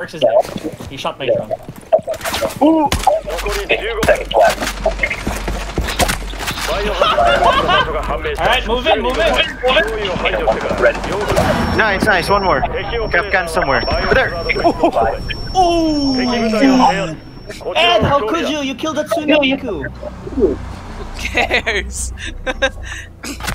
Arch is dead. He shot my drone. Ooh! Alright, move in, move in! Nice, nice, one more. Capcan somewhere. Over there! Oh my god! Ed, how could you? You killed Hatsune Miku! Who cares?